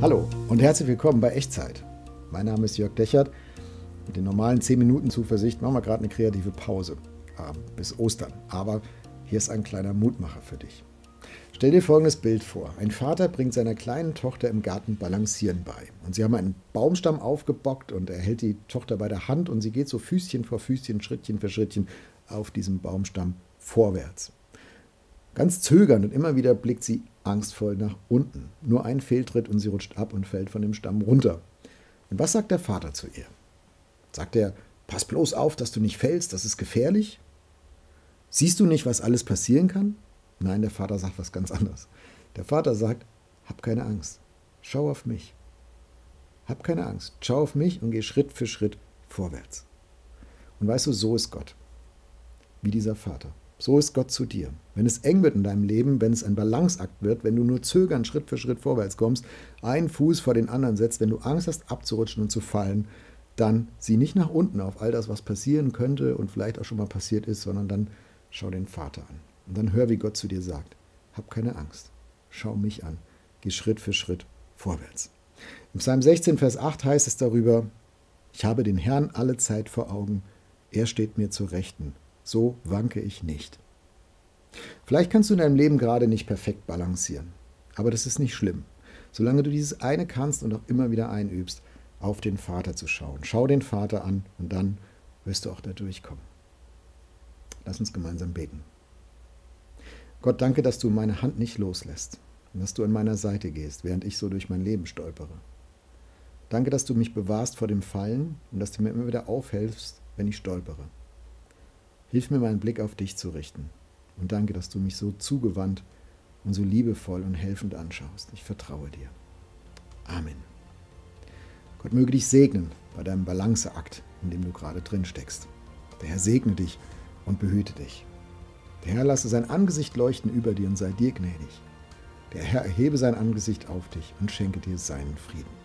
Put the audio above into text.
Hallo und herzlich willkommen bei Echtzeit. Mein Name ist Jörg Dechert. Mit den normalen 10 Minuten Zuversicht machen wir gerade eine kreative Pause bis Ostern. Aber hier ist ein kleiner Mutmacher für dich. Stell dir folgendes Bild vor. Ein Vater bringt seiner kleinen Tochter im Garten Balancieren bei. Und sie haben einen Baumstamm aufgebockt und er hält die Tochter bei der Hand und sie geht so Füßchen vor Füßchen, Schrittchen für Schrittchen auf diesem Baumstamm vorwärts. Ganz zögernd und immer wieder blickt sie angstvoll nach unten. Nur ein Fehltritt und sie rutscht ab und fällt von dem Stamm runter. Und was sagt der Vater zu ihr? Sagt er, pass bloß auf, dass du nicht fällst, das ist gefährlich? Siehst du nicht, was alles passieren kann? Nein, der Vater sagt was ganz anderes. Der Vater sagt, hab keine Angst, schau auf mich. Hab keine Angst, schau auf mich und geh Schritt für Schritt vorwärts. Und weißt du, so ist Gott, wie dieser Vater. So ist Gott zu dir. Wenn es eng wird in deinem Leben, wenn es ein Balanceakt wird, wenn du nur zögernd Schritt für Schritt vorwärts kommst, einen Fuß vor den anderen setzt, wenn du Angst hast abzurutschen und zu fallen, dann sieh nicht nach unten auf all das, was passieren könnte und vielleicht auch schon mal passiert ist, sondern dann schau den Vater an. Und dann hör, wie Gott zu dir sagt, hab keine Angst, schau mich an, geh Schritt für Schritt vorwärts. Im Psalm 16, Vers 8 heißt es darüber, ich habe den Herrn alle Zeit vor Augen, er steht mir zur Rechten. So wanke ich nicht. Vielleicht kannst du in deinem Leben gerade nicht perfekt balancieren, aber das ist nicht schlimm. Solange du dieses eine kannst und auch immer wieder einübst, auf den Vater zu schauen. Schau den Vater an und dann wirst du auch da durchkommen. Lass uns gemeinsam beten. Gott, danke, dass du meine Hand nicht loslässt und dass du an meiner Seite gehst, während ich so durch mein Leben stolpere. Danke, dass du mich bewahrst vor dem Fallen und dass du mir immer wieder aufhältst, wenn ich stolpere. Hilf mir, meinen Blick auf dich zu richten. Und danke, dass du mich so zugewandt und so liebevoll und helfend anschaust. Ich vertraue dir. Amen. Gott möge dich segnen bei deinem Balanceakt, in dem du gerade drin steckst. Der Herr segne dich und behüte dich. Der Herr lasse sein Angesicht leuchten über dir und sei dir gnädig. Der Herr erhebe sein Angesicht auf dich und schenke dir seinen Frieden.